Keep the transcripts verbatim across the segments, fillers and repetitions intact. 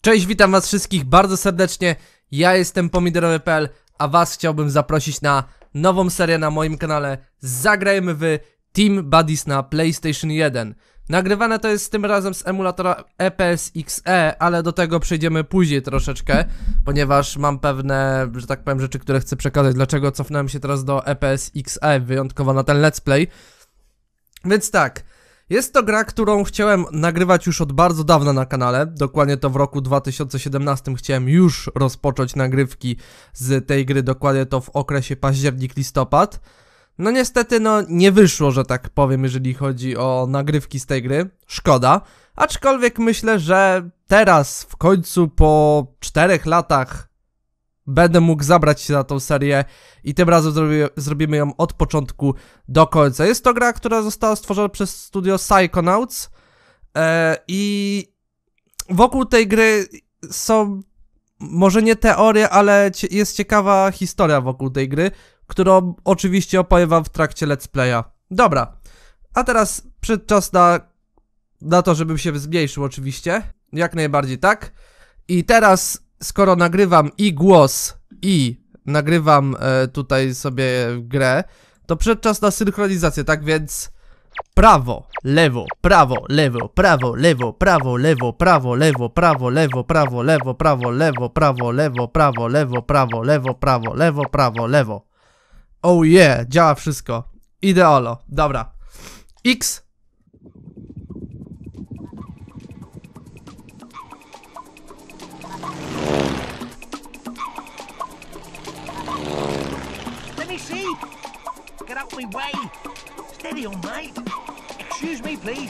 Cześć, witam was wszystkich bardzo serdecznie, ja jestem pomidorowy kropka p l, a was chciałbym zaprosić na nową serię na moim kanale. Zagrajmy w Team Buddies na PlayStation jeden. Nagrywane to jest tym razem z emulatora E P S X E, ale do tego przejdziemy później troszeczkę, ponieważ mam pewne, że tak powiem, rzeczy, które chcę przekazać, dlaczego cofnąłem się teraz do E P S X E, wyjątkowo na ten let's play. Więc tak, jest to gra, którą chciałem nagrywać już od bardzo dawna na kanale. Dokładnie to w roku dwa tysiące siedemnastym chciałem już rozpocząć nagrywki z tej gry, dokładnie to w okresie październik-listopad. No niestety, no nie wyszło, że tak powiem, jeżeli chodzi o nagrywki z tej gry. Szkoda. Aczkolwiek myślę, że teraz w końcu po czterech latach będę mógł zabrać się za tą serię i tym razem zrobi, zrobimy ją od początku do końca. Jest to gra, która została stworzona przez studio Psychonauts e, i wokół tej gry są może nie teorie, ale cie, jest ciekawa historia wokół tej gry, którą oczywiście opowiem wam w trakcie let's playa. Dobra, a teraz przyszedł czas na, na to, żebym się zmniejszył oczywiście, jak najbardziej tak. I teraz, skoro nagrywam i głos, i nagrywam e, tutaj sobie grę, to przyszedł czas na synchronizację, tak więc prawo, lewo, prawo, lewo, prawo, lewo, prawo, lewo, prawo, lewo, prawo, lewo, prawo, lewo, prawo, lewo, prawo, lewo, prawo, lewo, prawo, lewo, prawo, lewo, prawo, lewo. Oh yeah, działa wszystko. Ideolo, dobra. X. Let me see. Get out of my way. Steady on, mate. Excuse me, please.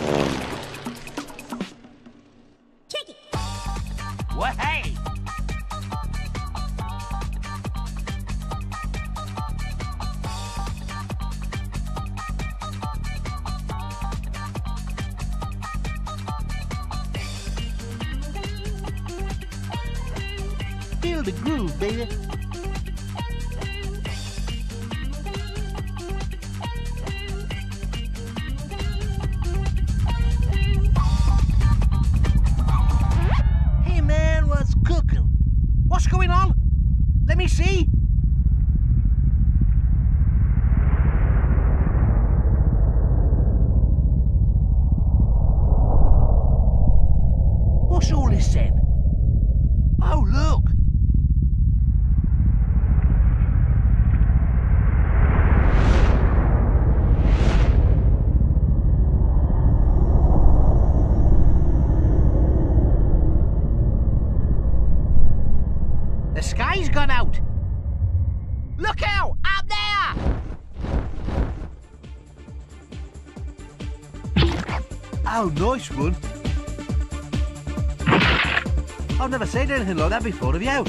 Take it. What? Hey. Feel the groove, baby. Hey man, what's cooking? What's going on? Let me see. What's all this then? Oh, look. The sky's gone out. Look out! Up there! Oh, nice one. I've never seen anything like that before, have you?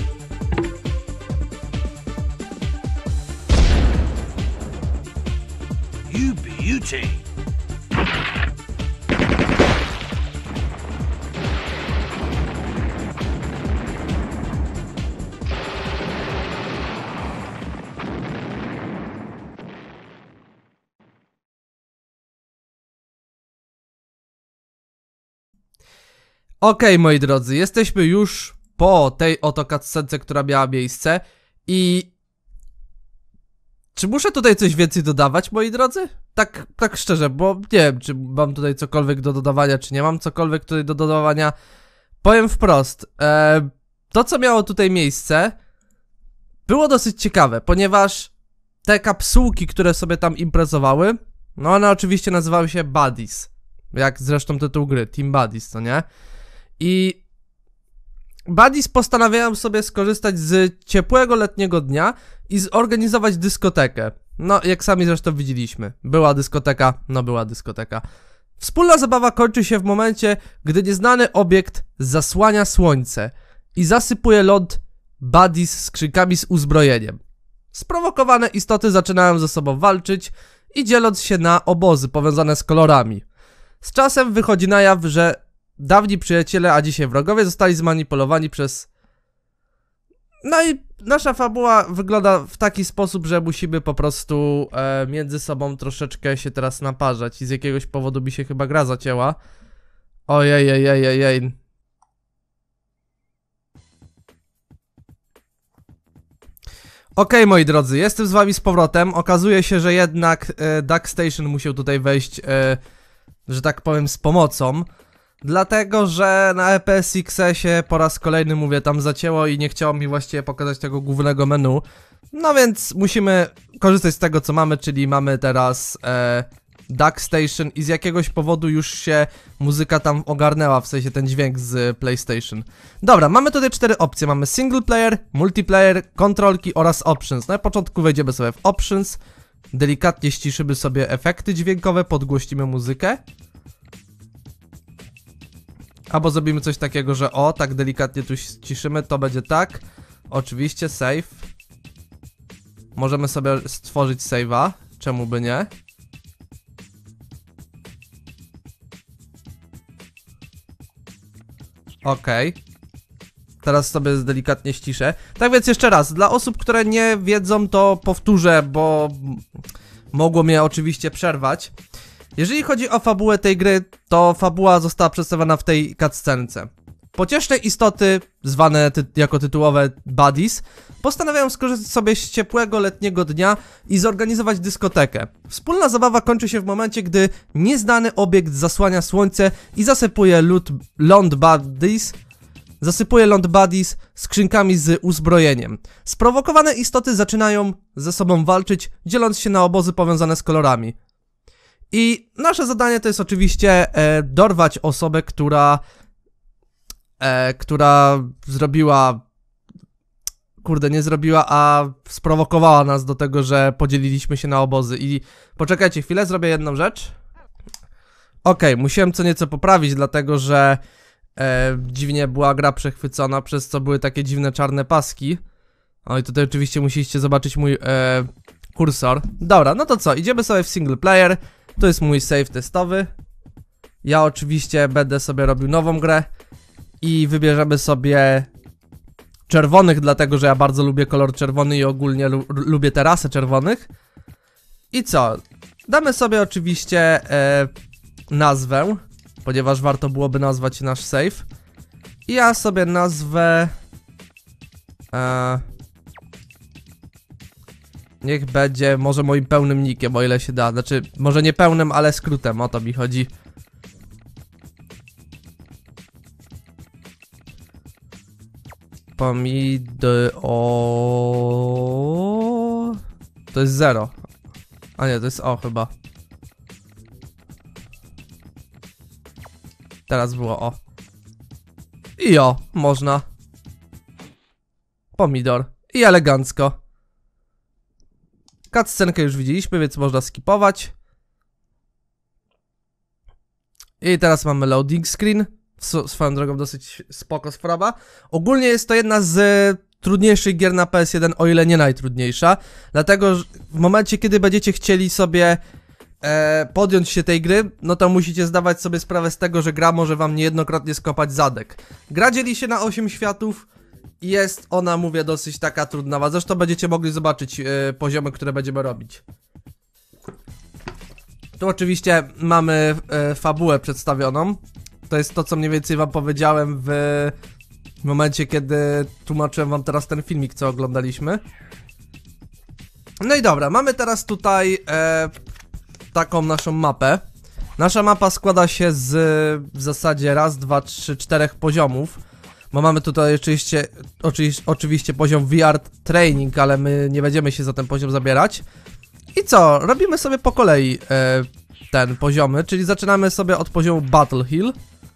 You beauty! Okej, okay, moi drodzy, jesteśmy już po tej oto cutscence, która miała miejsce i... Czy muszę tutaj coś więcej dodawać, moi drodzy? Tak, tak szczerze, bo nie wiem, czy mam tutaj cokolwiek do dodawania, czy nie mam cokolwiek tutaj do dodawania. Powiem wprost, e, to co miało tutaj miejsce było dosyć ciekawe, ponieważ te kapsułki, które sobie tam imprezowały, no one oczywiście nazywały się Buddies, jak zresztą tytuł gry, Team Buddies, co nie? I Buddies postanawiają sobie skorzystać z ciepłego letniego dnia i zorganizować dyskotekę. No, jak sami zresztą widzieliśmy. Była dyskoteka, no była dyskoteka. Wspólna zabawa kończy się w momencie, gdy nieznany obiekt zasłania słońce i zasypuje ląd Buddies skrzynkami z uzbrojeniem. Sprowokowane istoty zaczynają ze sobą walczyć i dzieląc się na obozy powiązane z kolorami. Z czasem wychodzi na jaw, że dawni przyjaciele, a dzisiaj wrogowie zostali zmanipulowani przez... No i nasza fabuła wygląda w taki sposób, że musimy po prostu e, między sobą troszeczkę się teraz naparzać i z jakiegoś powodu mi się chyba gra zacięła. Ojej, ojej, ojej. Okej, moi drodzy, jestem z wami z powrotem. Okazuje się, że jednak e, Duck Station musiał tutaj wejść, e, że tak powiem, z pomocą. Dlatego, że na E P S X-ie po raz kolejny, mówię, tam zacięło i nie chciało mi właściwie pokazać tego głównego menu. No więc musimy korzystać z tego, co mamy, czyli mamy teraz e, Duck Station i z jakiegoś powodu już się muzyka tam ogarnęła, w sensie ten dźwięk z PlayStation. Dobra, mamy tutaj cztery opcje, mamy single player, multiplayer, kontrolki oraz options. Na początku wejdziemy sobie w options, delikatnie ściszymy sobie efekty dźwiękowe, podgłośnimy muzykę. Albo zrobimy coś takiego, że o, tak delikatnie tu ściszymy, to będzie tak. Oczywiście save. Możemy sobie stworzyć save'a, czemu by nie? Okej. Okay. Teraz sobie delikatnie ściszę. Tak więc jeszcze raz, dla osób, które nie wiedzą, to powtórzę, bo mogło mnie oczywiście przerwać. Jeżeli chodzi o fabułę tej gry, to fabuła została przedstawiona w tej cutscence. Pocieszne istoty, zwane ty jako tytułowe buddies, postanawiają skorzystać sobie z ciepłego letniego dnia i zorganizować dyskotekę. Wspólna zabawa kończy się w momencie, gdy nieznany obiekt zasłania słońce i zasypuje lód, ląd buddies, zasypuje ląd buddies skrzynkami z uzbrojeniem. Sprowokowane istoty zaczynają ze sobą walczyć, dzieląc się na obozy powiązane z kolorami. I nasze zadanie to jest oczywiście e, dorwać osobę, która e, która zrobiła, kurde, nie zrobiła, a sprowokowała nas do tego, że podzieliliśmy się na obozy. I poczekajcie chwilę, zrobię jedną rzecz. Okej, okay, musiałem co nieco poprawić, dlatego że e, dziwnie była gra przechwycona, przez co były takie dziwne czarne paski. O i tutaj oczywiście musieliście zobaczyć mój e, kursor. Dobra, no to co, idziemy sobie w single player. To jest mój save testowy. Ja oczywiście będę sobie robił nową grę i wybierzemy sobie czerwonych, dlatego że ja bardzo lubię kolor czerwony i ogólnie lu lubię te rasy czerwonych. I co? Damy sobie oczywiście e, nazwę, ponieważ warto byłoby nazwać nasz save. I ja sobie nazwę e, niech będzie może moim pełnym nickiem, o ile się da. Znaczy, może nie pełnym, ale skrótem, o to mi chodzi. Pomidy o. To jest zero. A nie, to jest o chyba. Teraz było o. I o, można. Pomidor. I elegancko. Cutscenkę już widzieliśmy, więc można skipować. I teraz mamy loading screen. Swoją drogą dosyć spoko sprawa. Ogólnie jest to jedna z trudniejszych gier na P S jeden, o ile nie najtrudniejsza. Dlatego, że w momencie, kiedy będziecie chcieli sobie e, podjąć się tej gry, no to musicie zdawać sobie sprawę z tego, że gra może wam niejednokrotnie skopać zadek. Gra dzieli się na osiem światów. Jest ona, mówię, dosyć taka trudna. Zresztą będziecie mogli zobaczyć e, poziomy, które będziemy robić. Tu oczywiście mamy e, fabułę przedstawioną. To jest to, co mniej więcej wam powiedziałem w momencie, kiedy tłumaczyłem wam teraz ten filmik, co oglądaliśmy. No i dobra, mamy teraz tutaj e, taką naszą mapę. Nasza mapa składa się z w zasadzie raz, dwa, trzy, czterech poziomów. Bo mamy tutaj oczywiście, oczywiście, oczywiście poziom V R Training, ale my nie będziemy się za ten poziom zabierać. I co? Robimy sobie po kolei e, ten poziomy, czyli zaczynamy sobie od poziomu Battle Hill.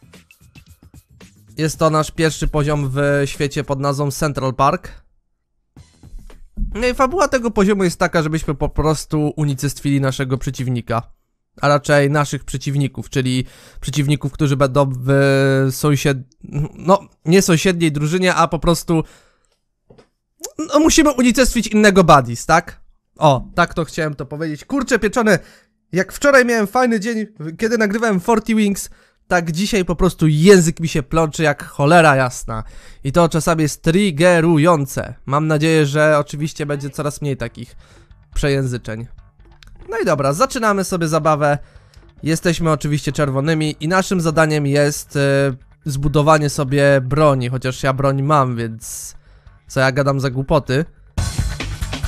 Jest to nasz pierwszy poziom w świecie pod nazwą Central Park. No i fabuła tego poziomu jest taka, żebyśmy po prostu unicestwili naszego przeciwnika. A raczej naszych przeciwników, czyli przeciwników, którzy będą w sąsied... no, nie sąsiedniej drużynie, a po prostu no, musimy unicestwić innego buddies, tak? O, tak to chciałem to powiedzieć. Kurczę pieczone, jak wczoraj miałem fajny dzień, kiedy nagrywałem czterdzieści Wings, tak dzisiaj po prostu język mi się plączy jak cholera jasna. I to czasami jest triggerujące. Mam nadzieję, że oczywiście będzie coraz mniej takich przejęzyczeń. No i dobra, zaczynamy sobie zabawę. Jesteśmy oczywiście czerwonymi i naszym zadaniem jest e, zbudowanie sobie broni. Chociaż ja broń mam, więc co ja gadam za głupoty.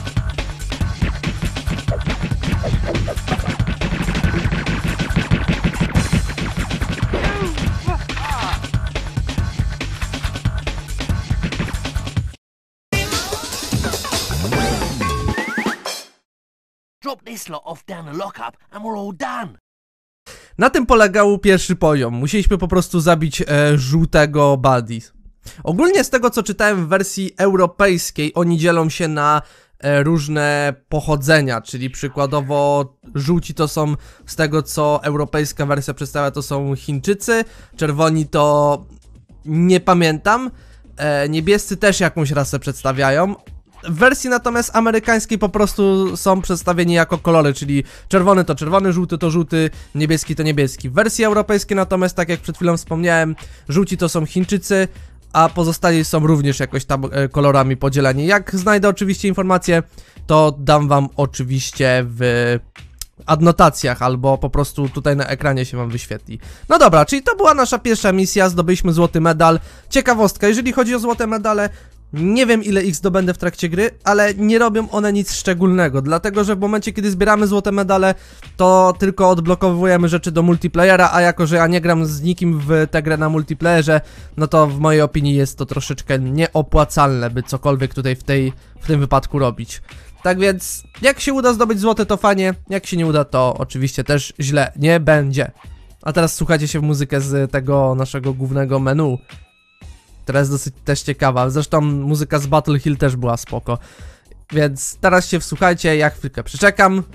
Drop this lot off down the lockup and we're all done. Na tym polegał pierwszy poziom. Musieliśmy po prostu zabić e, żółtego buddy. Ogólnie z tego, co czytałem w wersji europejskiej, oni dzielą się na e, różne pochodzenia, czyli przykładowo żółci to są, z tego co europejska wersja przedstawia, to są Chińczycy, czerwoni to nie pamiętam, e, niebiescy też jakąś rasę przedstawiają. W wersji natomiast amerykańskiej po prostu są przedstawieni jako kolory, czyli czerwony to czerwony, żółty to żółty, niebieski to niebieski. W wersji europejskiej natomiast, tak jak przed chwilą wspomniałem, żółci to są Chińczycy, a pozostali są również jakoś tam e, kolorami podzieleni. Jak znajdę oczywiście informacje, to dam wam oczywiście w adnotacjach, albo po prostu tutaj na ekranie się wam wyświetli. No dobra, czyli to była nasza pierwsza misja, zdobyliśmy złoty medal. Ciekawostka, jeżeli chodzi o złote medale, nie wiem ile ich zdobędę w trakcie gry, ale nie robią one nic szczególnego, dlatego że w momencie kiedy zbieramy złote medale, to tylko odblokowujemy rzeczy do multiplayera, a jako że ja nie gram z nikim w tę grę na multiplayerze, no to w mojej opinii jest to troszeczkę nieopłacalne, by cokolwiek tutaj w, tej, w tym wypadku robić. Tak więc, jak się uda zdobyć złote, to fajnie, jak się nie uda, to oczywiście też źle nie będzie. A teraz słuchajcie się w muzykę z tego naszego głównego menu, która jest dosyć też ciekawa, zresztą muzyka z Battle Hill też była spoko. Więc teraz się wsłuchajcie, ja chwilkę przeczekam.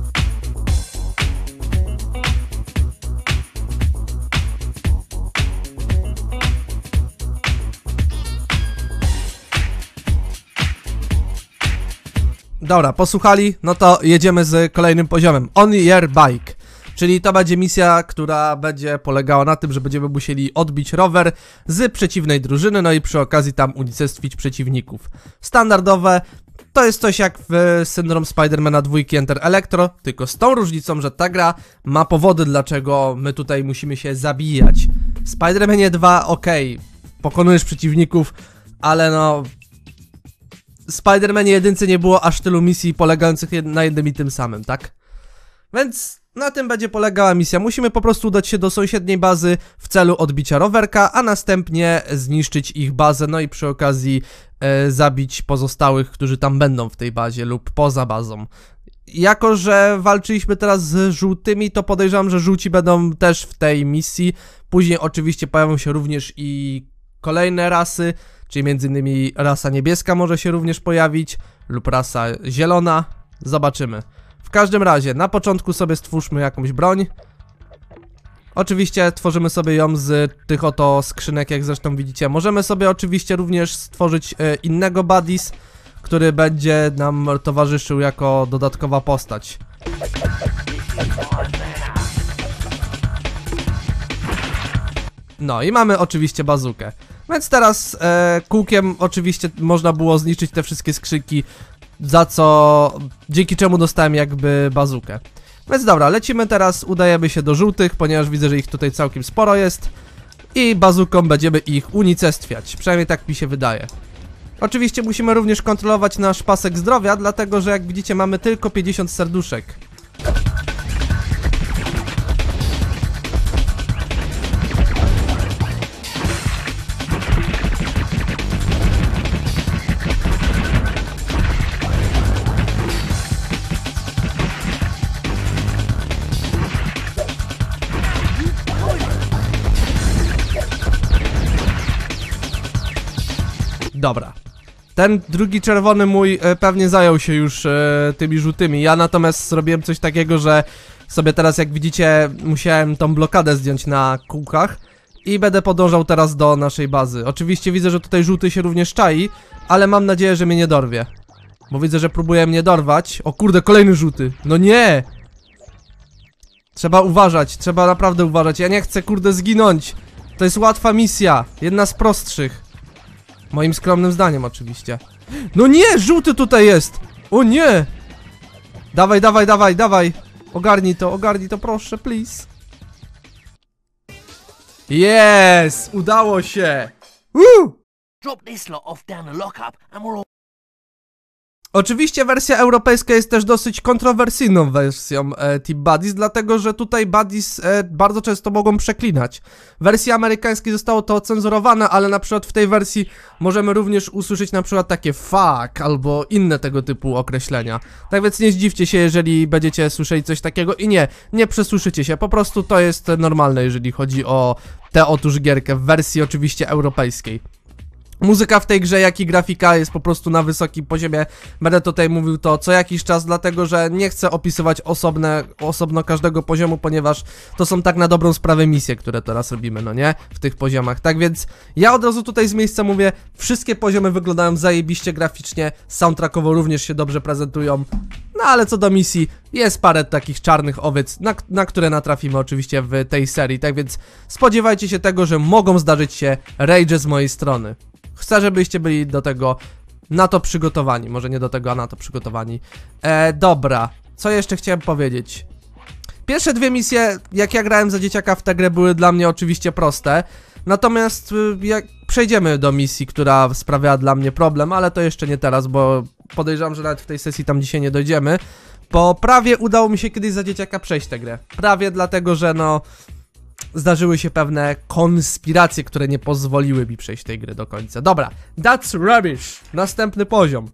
Dobra, posłuchali, no to jedziemy z kolejnym poziomem. On your bike. Czyli to będzie misja, która będzie polegała na tym, że będziemy musieli odbić rower z przeciwnej drużyny, no i przy okazji tam unicestwić przeciwników. Standardowe, to jest coś jak w Syndrome Spidermana dwa Enter Electro, tylko z tą różnicą, że ta gra ma powody, dlaczego my tutaj musimy się zabijać. W Spidermanie dwa, okej, okay, pokonujesz przeciwników, ale no... W Spidermanie jedynce nie było aż tylu misji polegających na jednym i tym samym, tak? Więc... na tym będzie polegała misja. Musimy po prostu udać się do sąsiedniej bazy w celu odbicia rowerka, a następnie zniszczyć ich bazę, no i przy okazji e, zabić pozostałych, którzy tam będą w tej bazie lub poza bazą. Jako że walczyliśmy teraz z żółtymi, to podejrzewam, że żółci będą też w tej misji. Później oczywiście pojawią się również i kolejne rasy, czyli między innymi rasa niebieska może się również pojawić, lub rasa zielona. Zobaczymy. W każdym razie, na początku sobie stwórzmy jakąś broń. Oczywiście tworzymy sobie ją z tych oto skrzynek, jak zresztą widzicie. Możemy sobie oczywiście również stworzyć e, innego buddies, który będzie nam towarzyszył jako dodatkowa postać. No i mamy oczywiście bazukę. Więc teraz e, kółkiem oczywiście można było zniszczyć te wszystkie skrzynki, za co, dzięki czemu dostałem jakby bazukę. Więc dobra, lecimy teraz, udajemy się do żółtych, ponieważ widzę, że ich tutaj całkiem sporo jest. I bazuką będziemy ich unicestwiać, przynajmniej tak mi się wydaje. Oczywiście musimy również kontrolować nasz pasek zdrowia, dlatego że jak widzicie mamy tylko pięćdziesiąt serduszek. Dobra. Ten drugi czerwony mój e, pewnie zajął się już e, tymi żółtymi. Ja natomiast zrobiłem coś takiego, że sobie teraz, jak widzicie, musiałem tą blokadę zdjąć na kółkach i będę podążał teraz do naszej bazy. Oczywiście widzę, że tutaj żółty się również czai, ale mam nadzieję, że mnie nie dorwie. Bo widzę, że próbuje mnie dorwać. O kurde, kolejny żółty. No nie! Trzeba uważać, trzeba naprawdę uważać. Ja nie chcę, kurde, zginąć. To jest łatwa misja, jedna z prostszych. Moim skromnym zdaniem oczywiście. No nie, żółty tutaj jest. O nie. Dawaj, dawaj, dawaj, dawaj. Ogarnij to, ogarnij to, proszę, please. Yes, udało się. Woo! Drop this lot off down the lockup and we're all... Oczywiście wersja europejska jest też dosyć kontrowersyjną wersją e, Team Buddies, dlatego że tutaj Buddies e, bardzo często mogą przeklinać. W wersji amerykańskiej zostało to ocenzurowane, ale na przykład w tej wersji możemy również usłyszeć na przykład takie fuck albo inne tego typu określenia. Tak więc nie zdziwcie się, jeżeli będziecie słyszeli coś takiego i nie, nie przesłyszycie się, po prostu to jest normalne, jeżeli chodzi o tę otóż gierkę w wersji oczywiście europejskiej. Muzyka w tej grze, jak i grafika jest po prostu na wysokim poziomie. Będę tutaj mówił to co jakiś czas, dlatego że nie chcę opisywać osobne, osobno każdego poziomu, ponieważ to są tak na dobrą sprawę misje, które teraz robimy, no nie? W tych poziomach. Tak więc ja od razu tutaj z miejsca mówię, wszystkie poziomy wyglądają zajebiście graficznie, soundtrackowo również się dobrze prezentują. No ale co do misji, jest parę takich czarnych owiec, na, na które natrafimy oczywiście w tej serii. Tak więc spodziewajcie się tego, że mogą zdarzyć się rage z mojej strony. Chcę, żebyście byli do tego, na to przygotowani. Może nie do tego, a na to przygotowani. E, dobra, co jeszcze chciałem powiedzieć? Pierwsze dwie misje, jak ja grałem za dzieciaka w tę grę, były dla mnie oczywiście proste. Natomiast jak przejdziemy do misji, która sprawiała dla mnie problem, ale to jeszcze nie teraz, bo podejrzewam, że nawet w tej sesji tam dzisiaj nie dojdziemy. Bo prawie udało mi się kiedyś za dzieciaka przejść tę grę. Prawie dlatego, że no... zdarzyły się pewne konspiracje, które nie pozwoliły mi przejść tej gry do końca. Dobra, that's rubbish. Następny poziom.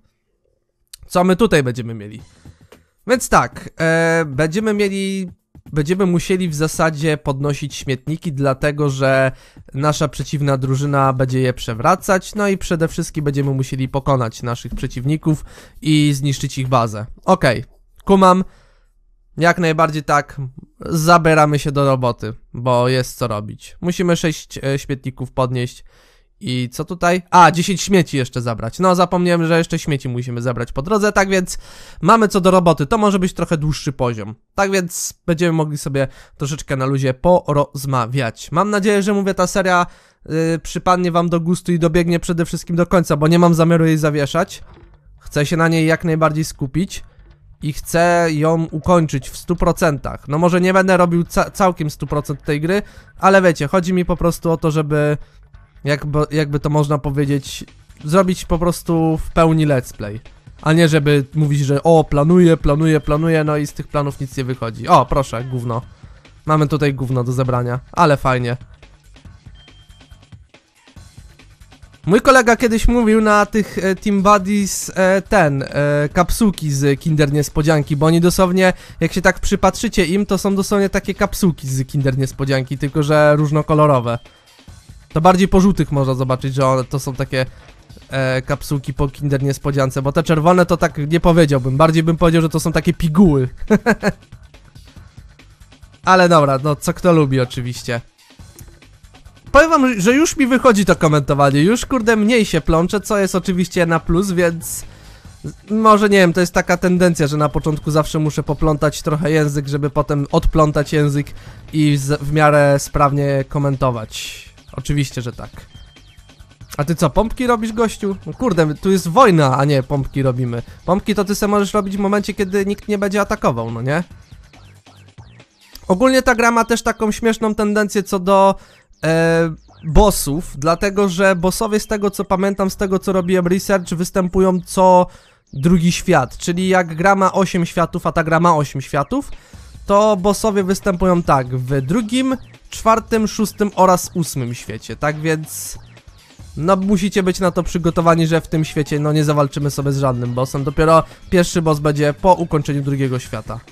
Co my tutaj będziemy mieli? Więc tak, e, będziemy mieli... Będziemy musieli w zasadzie podnosić śmietniki, dlatego że nasza przeciwna drużyna będzie je przewracać, no i przede wszystkim będziemy musieli pokonać naszych przeciwników i zniszczyć ich bazę. Okej, kumam. Jak najbardziej tak, zabieramy się do roboty, bo jest co robić. Musimy sześć e, śmietników podnieść i co tutaj? A, dziesięć śmieci jeszcze zabrać. No, zapomniałem, że jeszcze śmieci musimy zabrać po drodze, tak więc mamy co do roboty. To może być trochę dłuższy poziom. Tak więc będziemy mogli sobie troszeczkę na luzie porozmawiać. Mam nadzieję, że mówię, ta seria yy, przypadnie wam do gustu i dobiegnie przede wszystkim do końca, bo nie mam zamiaru jej zawieszać. Chcę się na niej jak najbardziej skupić. I chcę ją ukończyć w stu procentach. No może nie będę robił ca całkiem stu procent tej gry, ale wiecie, chodzi mi po prostu o to, żeby, jakby, jakby to można powiedzieć, zrobić po prostu w pełni let's play. A nie żeby mówić, że o, planuję, planuję, planuję, no i z tych planów nic nie wychodzi. O, proszę, gówno. Mamy tutaj gówno do zebrania, ale fajnie. Mój kolega kiedyś mówił na tych e, Team Buddies e, ten, e, kapsułki z Kinder Niespodzianki, bo oni dosłownie, jak się tak przypatrzycie im, to są dosłownie takie kapsułki z Kinder Niespodzianki, tylko że różnokolorowe. To bardziej po żółtych można zobaczyć, że one to są takie e, kapsułki po Kinder Niespodziance, bo te czerwone to tak nie powiedziałbym, bardziej bym powiedział, że to są takie piguły. Ale dobra, no co kto lubi oczywiście. Powiem wam, że już mi wychodzi to komentowanie, już kurde mniej się plączę, co jest oczywiście na plus, więc... Może nie wiem, to jest taka tendencja, że na początku zawsze muszę poplątać trochę język, żeby potem odplątać język i w miarę sprawnie komentować. Oczywiście, że tak. A ty co, pompki robisz, gościu? No kurde, tu jest wojna, a nie pompki robimy. Pompki to ty se możesz robić w momencie, kiedy nikt nie będzie atakował, no nie? Ogólnie ta gra ma też taką śmieszną tendencję co do... E, bossów, dlatego że bossowie, z tego co pamiętam, z tego co robiłem research, występują co drugi świat, czyli jak gra ma osiem światów, a ta gra ma osiem światów, to bossowie występują tak w drugim, czwartym, szóstym oraz ósmym świecie, tak więc no musicie być na to przygotowani, że w tym świecie no nie zawalczymy sobie z żadnym bossem, dopiero pierwszy boss będzie po ukończeniu drugiego świata.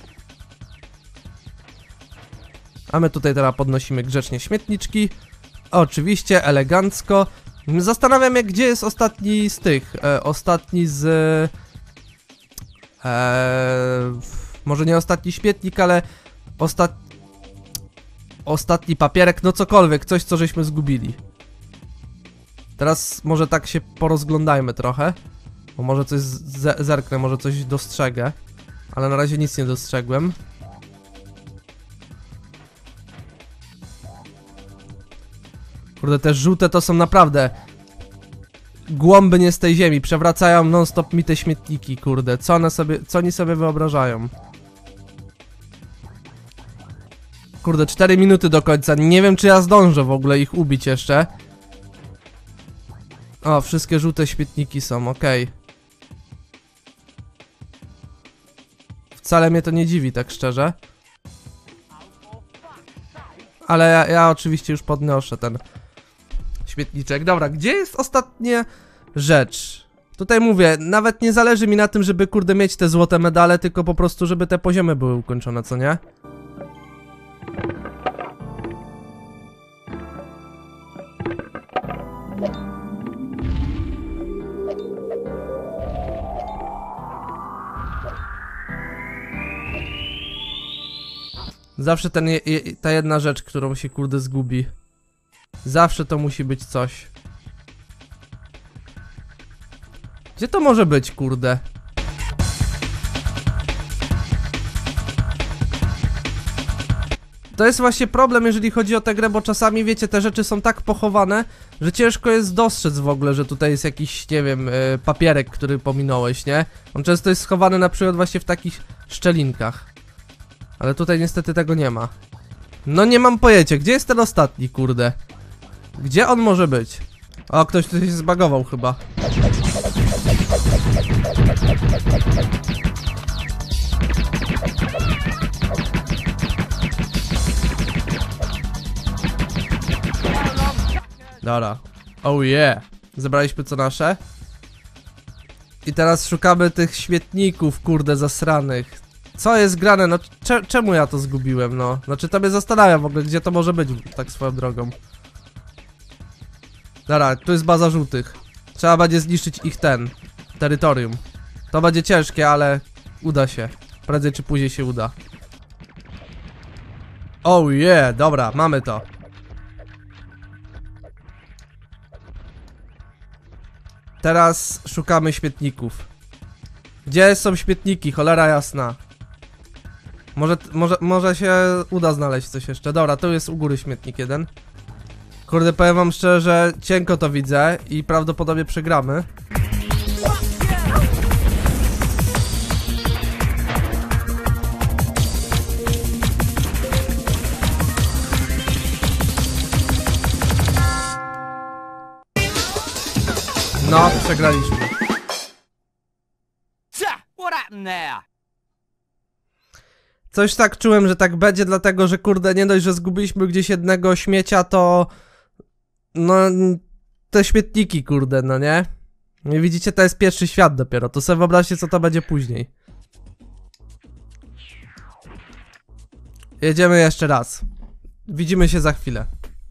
A my tutaj teraz podnosimy grzecznie śmietniczki. Oczywiście, elegancko. Zastanawiam się, gdzie jest ostatni z tych. E, ostatni z... E, może nie ostatni śmietnik, ale... Ostat... Ostatni papierek, no cokolwiek. Coś, co żeśmy zgubili. Teraz może tak się porozglądajmy trochę. Bo może coś zerknę, może coś dostrzegę. Ale na razie nic nie dostrzegłem. Kurde, te żółte to są naprawdę głąby nie z tej ziemi, przewracają non stop mi te śmietniki, kurde, co one sobie, co oni sobie wyobrażają? Kurde, cztery minuty do końca, nie wiem czy ja zdążę w ogóle ich ubić jeszcze. O, wszystkie żółte śmietniki są, okej. Okay. Wcale mnie to nie dziwi, tak szczerze. Ale ja, ja oczywiście już podnoszę ten śmietniczek. Dobra, gdzie jest ostatnia rzecz? Tutaj mówię, nawet nie zależy mi na tym, żeby kurde mieć te złote medale, tylko po prostu, żeby te poziomy były ukończone, co nie? Zawsze ten je, je, ta jedna rzecz, którą się kurde zgubi. Zawsze to musi być coś. Gdzie to może być, kurde? To jest właśnie problem, jeżeli chodzi o tę grę, bo czasami, wiecie, te rzeczy są tak pochowane, że ciężko jest dostrzec w ogóle, że tutaj jest jakiś, nie wiem, yy, papierek, który pominąłeś, nie? On często jest schowany na przykład właśnie w takich szczelinkach. Ale tutaj niestety tego nie ma. No nie mam pojęcia, gdzie jest ten ostatni, kurde? Gdzie on może być? O, ktoś tu się zbagował chyba. Dobra. Oh yeah. Zebraliśmy co nasze. I teraz szukamy tych śmietników, kurde, zasranych. Co jest grane? No cze czemu ja to zgubiłem, no? Znaczy to mnie zastanawia w ogóle, gdzie to może być, tak swoją drogą. Dobra, tu jest baza żółtych. Trzeba będzie zniszczyć ich ten terytorium. To będzie ciężkie, ale uda się. Prędzej czy później się uda. Oh yeah, dobra, mamy to. Teraz szukamy śmietników. Gdzie są śmietniki? Cholera jasna. Może, może, może się uda znaleźć coś jeszcze. Dobra, tu jest u góry śmietnik jeden. Kurde, powiem wam szczerze, że cienko to widzę i prawdopodobnie przegramy. No, przegraliśmy. What happened there? Coś tak czułem, że tak będzie, dlatego że kurde, nie dość, że zgubiliśmy gdzieś jednego śmiecia, to... No... Te śmietniki, kurde, no nie? Nie widzicie, to jest pierwszy świat dopiero, to sobie wyobraźcie, co to będzie później. Jedziemy jeszcze raz. Widzimy się za chwilę.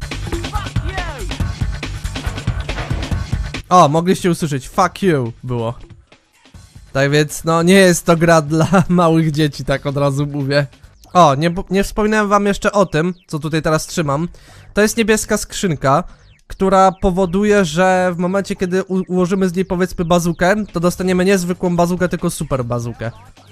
O, mogliście usłyszeć, fuck you, było. Tak więc, no, nie jest to gra dla małych dzieci, tak od razu mówię. O, nie, nie wspominałem wam jeszcze o tym, co tutaj teraz trzymam. To jest niebieska skrzynka, która powoduje, że w momencie, kiedy ułożymy z niej, powiedzmy, bazukę, to dostaniemy nie zwykłą bazukę, tylko super bazukę.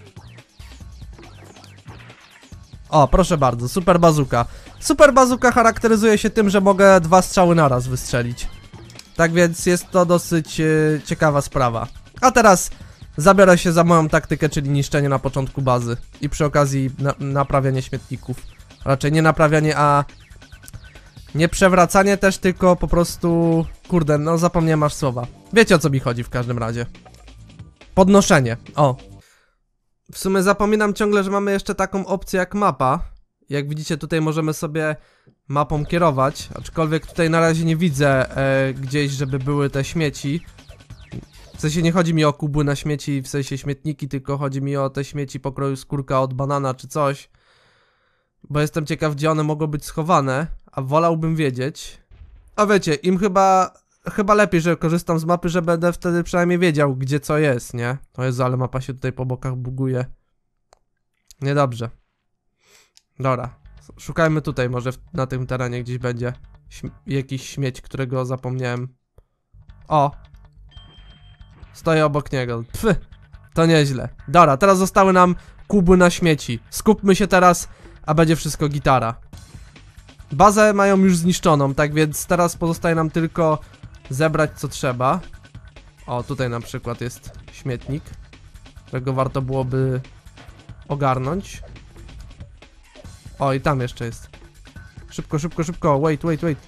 O, proszę bardzo, super bazuka. Super bazuka charakteryzuje się tym, że mogę dwa strzały naraz wystrzelić. Tak więc jest to dosyć yy, ciekawa sprawa. A teraz zabiorę się za moją taktykę, czyli niszczenie na początku bazy. I przy okazji na naprawianie śmietników. Raczej nie naprawianie, a... Nie przewracanie też, tylko po prostu... Kurde, no zapomniałem aż słowa. Wiecie, o co mi chodzi w każdym razie. Podnoszenie, o. W sumie zapominam ciągle, że mamy jeszcze taką opcję jak mapa. Jak widzicie, tutaj możemy sobie mapą kierować. Aczkolwiek tutaj na razie nie widzę e, gdzieś, żeby były te śmieci. W sensie nie chodzi mi o kubły na śmieci, w sensie śmietniki, tylko chodzi mi o te śmieci pokroju skórka od banana czy coś. Bo jestem ciekaw, gdzie one mogą być schowane, a wolałbym wiedzieć. A wiecie, im chyba, chyba lepiej, że korzystam z mapy, że będę wtedy przynajmniej wiedział, gdzie co jest, nie? O Jezu, ale mapa się tutaj po bokach buguje. Niedobrze. Dobra, szukajmy tutaj, może w, na tym terenie gdzieś będzie śm jakiś śmieć, którego zapomniałem. O! Stoję obok niego. Pfy, to nieźle. Dobra, teraz zostały nam kuby na śmieci. Skupmy się teraz, a będzie wszystko gitara. Bazę mają już zniszczoną, tak więc teraz pozostaje nam tylko zebrać co trzeba. O, tutaj na przykład jest śmietnik, którego warto byłoby ogarnąć. O, i tam jeszcze jest. Szybko, szybko, szybko, wait, wait, wait.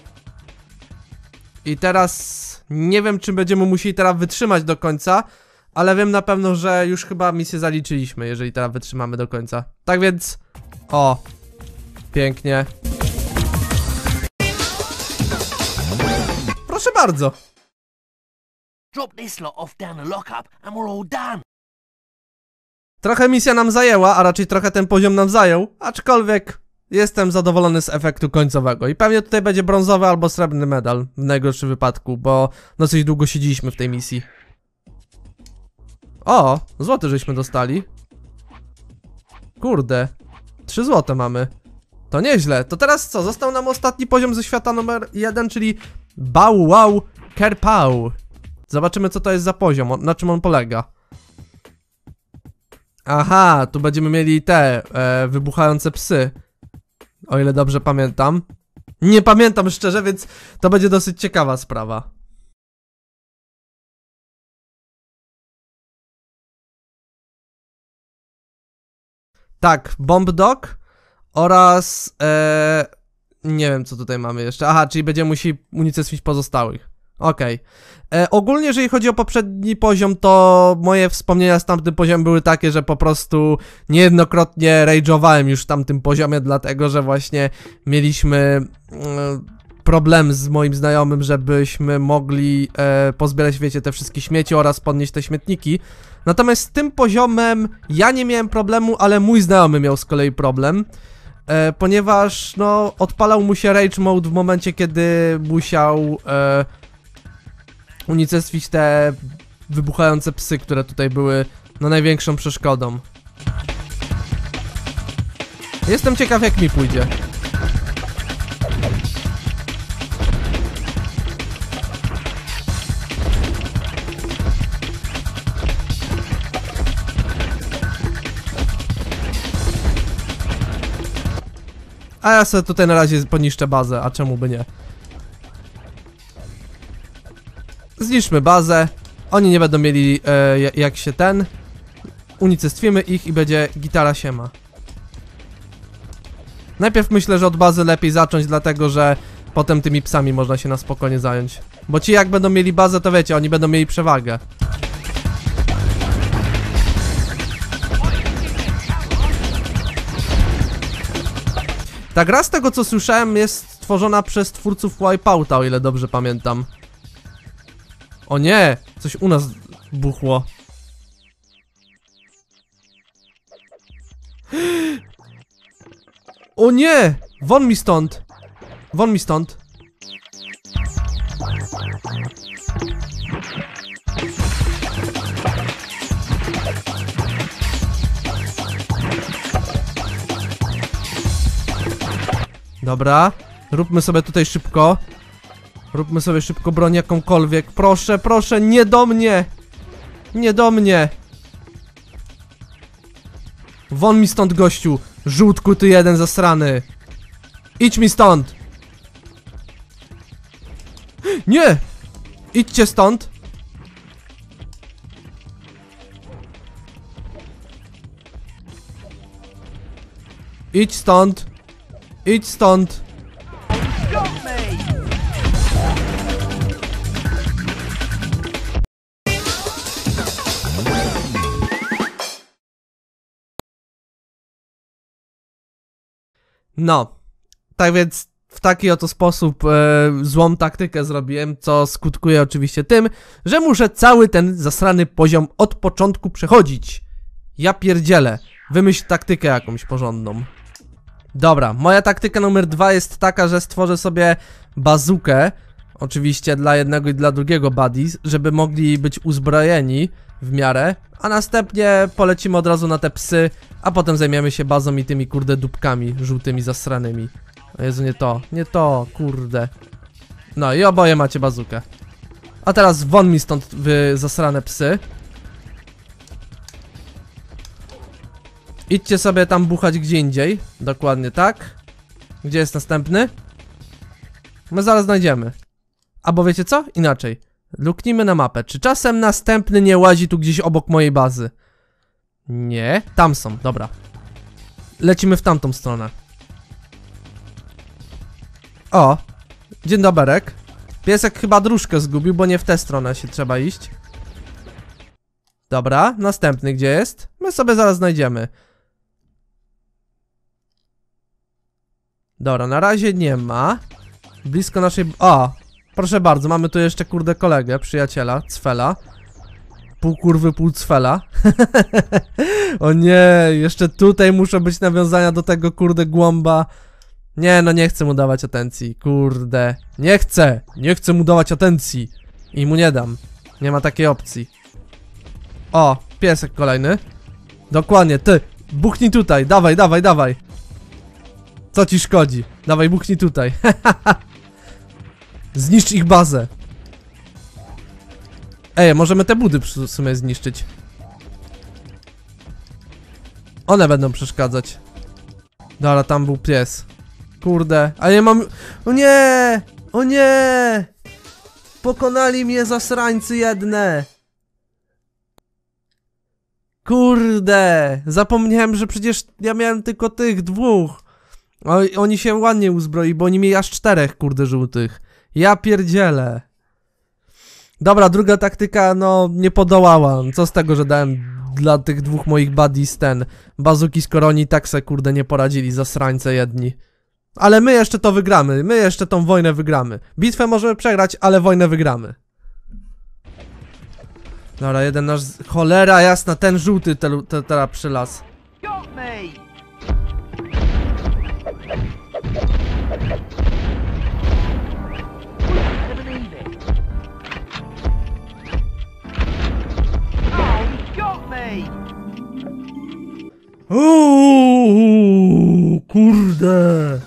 I teraz nie wiem, czy będziemy musieli teraz wytrzymać do końca, ale wiem na pewno, że już chyba misję zaliczyliśmy, jeżeli teraz wytrzymamy do końca. Tak więc... O! Pięknie. Proszę bardzo. Drop this lot off down the lockup and we're all done. Trochę misja nam zajęła, a raczej trochę ten poziom nam zajął, aczkolwiek jestem zadowolony z efektu końcowego. I pewnie tutaj będzie brązowy albo srebrny medal, w najgorszym wypadku, bo dosyć długo siedzieliśmy w tej misji. O, złoty żeśmy dostali. Kurde, trzy złote mamy. To nieźle. To teraz co? Został nam ostatni poziom ze świata numer jeden, czyli Bow Wow Kerpau. Zobaczymy, co to jest za poziom, na czym on polega. Aha, tu będziemy mieli te e, wybuchające psy. O ile dobrze pamiętam. Nie pamiętam szczerze, więc to będzie dosyć ciekawa sprawa. Tak, Bomb Dog oraz e, nie wiem, co tutaj mamy jeszcze. Aha, czyli będziemy musieli unicestwić pozostałych. Okej. Okay. Ogólnie, jeżeli chodzi o poprzedni poziom, to moje wspomnienia z tamtym poziomem były takie, że po prostu niejednokrotnie rage'owałem już w tamtym poziomie, dlatego że właśnie mieliśmy e, problem z moim znajomym, żebyśmy mogli e, pozbierać, wiecie, te wszystkie śmieci oraz podnieść te śmietniki. Natomiast z tym poziomem ja nie miałem problemu, ale mój znajomy miał z kolei problem. E, ponieważ, no, odpalał mu się rage mode w momencie, kiedy musiał e, unicestwić te wybuchające psy, które tutaj były, no, największą przeszkodą. Jestem ciekaw, jak mi pójdzie. A ja sobie tutaj na razie poniszczę bazę, a czemu by nie? Zniszczmy bazę. Oni nie będą mieli e, jak się ten. Unicestwimy ich i będzie gitara siema. Najpierw myślę, że od bazy lepiej zacząć, dlatego że potem tymi psami można się na spokojnie zająć. Bo ci jak będą mieli bazę, to wiecie, oni będą mieli przewagę. Ta gra, z tego co słyszałem, jest stworzona przez twórców Wipeouta, o ile dobrze pamiętam. O nie! Coś u nas buchło. O nie! Won mi stąd! Won mi stąd! Dobra, róbmy sobie tutaj szybko. Róbmy sobie szybko broń jakąkolwiek. Proszę, proszę, nie do mnie! Nie do mnie! Won mi stąd, gościu! Żółtku, ty jeden zasrany! Idź mi stąd! Nie! Idźcie stąd! Idź stąd! Idź stąd! No, tak więc w taki oto sposób e, złą taktykę zrobiłem, co skutkuje oczywiście tym, że muszę cały ten zasrany poziom od początku przechodzić. Ja pierdzielę, wymyśl taktykę jakąś porządną. Dobra, moja taktyka numer dwa jest taka, że stworzę sobie bazukę, oczywiście dla jednego i dla drugiego buddies, żeby mogli być uzbrojeni w miarę, a następnie polecimy od razu na te psy, a potem zajmiemy się bazą i tymi kurde dupkami żółtymi zasranymi. O Jezu, nie to, nie to, kurde. No i oboje macie bazukę. A teraz won mi stąd wy zasrane psy. Idźcie sobie tam buchać gdzie indziej. Dokładnie tak. Gdzie jest następny? My zaraz znajdziemy. Albo wiecie co? Inaczej. Luknijmy na mapę. Czy czasem następny nie łazi tu gdzieś obok mojej bazy? Nie. Tam są, dobra. Lecimy w tamtą stronę. O. Dzień doberek. Piesek chyba dróżkę zgubił, bo nie w tę stronę się trzeba iść. Dobra, następny gdzie jest? My sobie zaraz znajdziemy. Dobra, na razie nie ma. Blisko naszej... O! Proszę bardzo, mamy tu jeszcze kurde kolegę, przyjaciela, Cfela. Pół kurwy, pół Cfela. O nie, jeszcze tutaj muszą być nawiązania do tego kurde głąba. Nie, no nie chcę mu dawać atencji, kurde. Nie chcę, nie chcę mu dawać atencji. I mu nie dam. Nie ma takiej opcji. O, piesek kolejny. Dokładnie, ty, buchnij tutaj, dawaj, dawaj, dawaj. Co ci szkodzi? Dawaj, buchnij tutaj. Zniszcz ich bazę. Ej, możemy te budy w sumie zniszczyć. One będą przeszkadzać. Dobra, tam był pies. Kurde, a ja mam... O nie! O nie! Pokonali mnie zasrańcy jedne. Kurde! Zapomniałem, że przecież ja miałem tylko tych dwóch. O, oni się ładnie uzbroi, bo oni mieli aż czterech kurde żółtych. Ja pierdzielę. Dobra, druga taktyka, no nie podołała. Co z tego, że dałem dla tych dwóch moich buddies ten bazuki, skoro oni tak se kurde nie poradzili, zasrańce jedni. Ale my jeszcze to wygramy, my jeszcze tą wojnę wygramy. Bitwę możemy przegrać, ale wojnę wygramy. Dobra, jeden nasz... Cholera jasna, ten żółty te, te, teraz przylas. Got me! Never believe it. Oh, he got me! Uuu, kurde.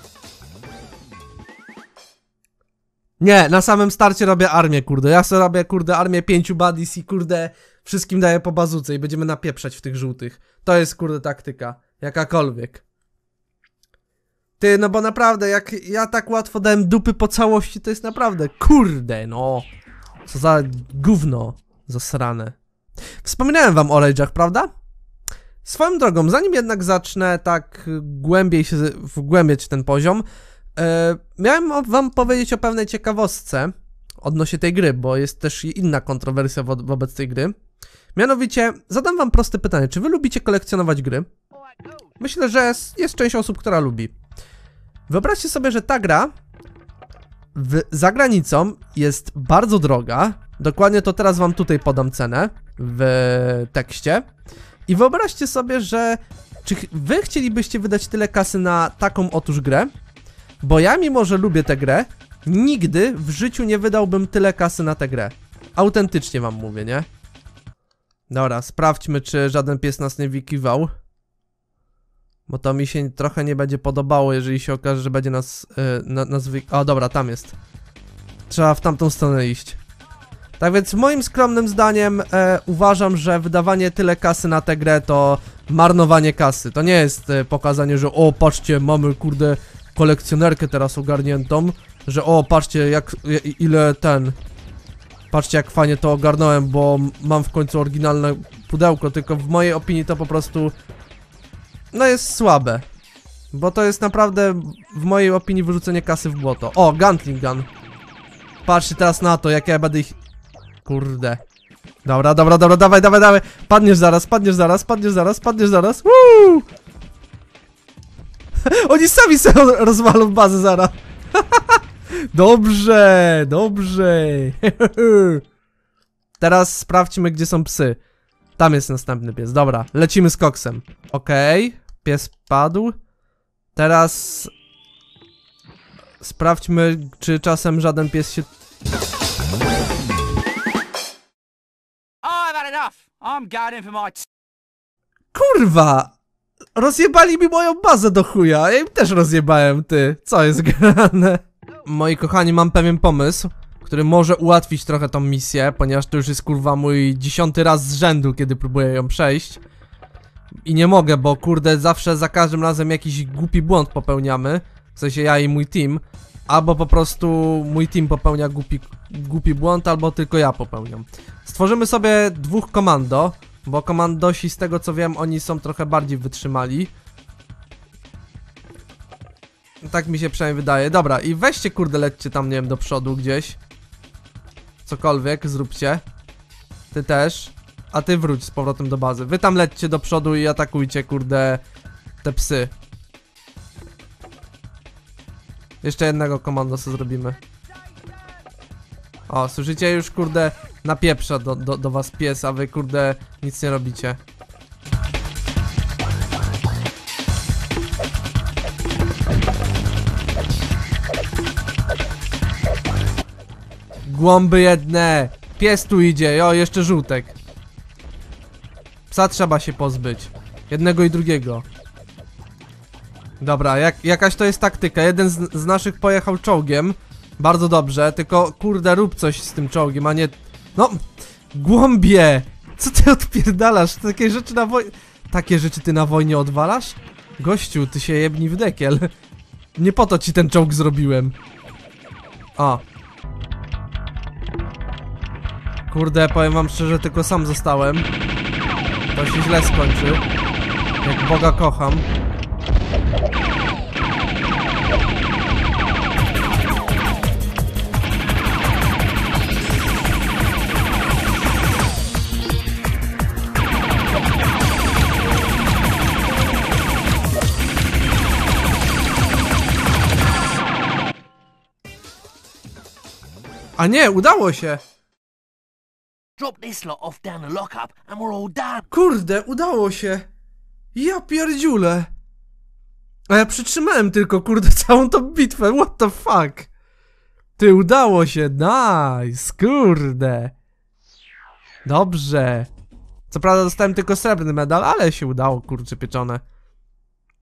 Nie, na samym starcie robię armię, kurde. Ja sobie robię, kurde, armię pięciu buddies i, kurde, wszystkim daję po bazuce i będziemy napieprzać w tych żółtych. To jest, kurde, taktyka. Jakakolwiek. Ty, no bo naprawdę, jak ja tak łatwo dałem dupy po całości, to jest naprawdę, kurde, no. Co za gówno zasrane. Wspominałem wam o rage'ach, prawda? Swoją drogą, zanim jednak zacznę tak głębiej się wgłębiać w ten poziom, e, miałem wam powiedzieć o pewnej ciekawostce odnośnie tej gry, bo jest też inna kontrowersja wo wobec tej gry. Mianowicie, zadam wam proste pytanie, czy wy lubicie kolekcjonować gry? Myślę, że jest, jest część osób, która lubi. Wyobraźcie sobie, że ta gra w, za granicą jest bardzo droga. Dokładnie to teraz wam tutaj podam cenę w tekście. I wyobraźcie sobie, że czy wy chcielibyście wydać tyle kasy na taką otóż grę? Bo ja, mimo że lubię tę grę, nigdy w życiu nie wydałbym tyle kasy na tę grę. Autentycznie wam mówię, nie? Dobra, sprawdźmy, czy żaden pies nas nie wykiwał. Bo to mi się trochę nie będzie podobało, jeżeli się okaże, że będzie nas, yy, na, nas wy... O, dobra, tam jest. Trzeba w tamtą stronę iść. Tak więc moim skromnym zdaniem e, uważam, że wydawanie tyle kasy na tę grę to marnowanie kasy. To nie jest e, pokazanie, że o, patrzcie, mamy kurde kolekcjonerkę teraz ogarniętą. Że o, patrzcie jak, ile ten... Patrzcie jak fajnie to ogarnąłem, bo mam w końcu oryginalne pudełko. Tylko w mojej opinii to po prostu... No jest słabe. Bo to jest naprawdę w mojej opinii wyrzucenie kasy w błoto. O, Gatling Gun. Patrzcie teraz na to, jak ja będę ich... Kurde. Dobra, dobra, dobra, dawaj, dawaj, dawaj. Padniesz zaraz, padniesz zaraz, padniesz zaraz, padniesz zaraz. Woo! Oni sami sobie rozwalą bazę zaraz. Dobrze, dobrze. Teraz sprawdźmy, gdzie są psy. Tam jest następny pies. Dobra, lecimy z koksem. Okej, okay. Pies padł. Teraz sprawdźmy, czy czasem żaden pies się... Kurwa! Rozjebali mi moją bazę do chuja. Ja im też rozjebałem, ty. Co jest grane? Moi kochani, mam pewien pomysł, który może ułatwić trochę tą misję, ponieważ to już jest kurwa mój dziesiąty raz z rzędu, kiedy próbuję ją przejść. I nie mogę, bo kurde zawsze za każdym razem jakiś głupi błąd popełniamy. W sensie ja i mój team. Albo po prostu mój team popełnia głupi, głupi błąd, albo tylko ja popełniam. Stworzymy sobie dwóch komando, bo komandosi, z tego co wiem, oni są trochę bardziej wytrzymali. Tak mi się przynajmniej wydaje. Dobra, i weźcie kurde, lećcie tam, nie wiem, do przodu gdzieś. Cokolwiek, zróbcie. Ty też. a ty wróć z powrotem do bazy. Wy tam lećcie do przodu i atakujcie, kurde, te psy. Jeszcze jednego komandosa zrobimy. O, słyszycie? Już, kurde, napieprza do, do, do was pies, a wy, kurde, nic nie robicie. Głąby jedne! Pies tu idzie, o, jeszcze żółtek. Psa trzeba się pozbyć. Jednego i drugiego. Dobra, jak, jakaś to jest taktyka. Jeden z, z naszych pojechał czołgiem. Bardzo dobrze, tylko kurde, rób coś z tym czołgiem, a nie... No, głąbie! Co ty odpierdalasz? Takie rzeczy na wojnie... Takie rzeczy ty na wojnie odwalasz? Gościu, ty się jebnij w dekiel. Nie po to ci ten czołg zrobiłem. O. Kurde, powiem wam szczerze, tylko sam zostałem. To się źle skończy. Jak Boga kocham. A nie, udało się! Drop this lot off down the lockup and we're all done. Kurde, udało się! Ja pierdziule! A ja przytrzymałem tylko, kurde, całą tą bitwę, what the fuck? Ty, udało się, nice, kurde! Dobrze. Co prawda dostałem tylko srebrny medal, ale się udało, kurczę pieczone.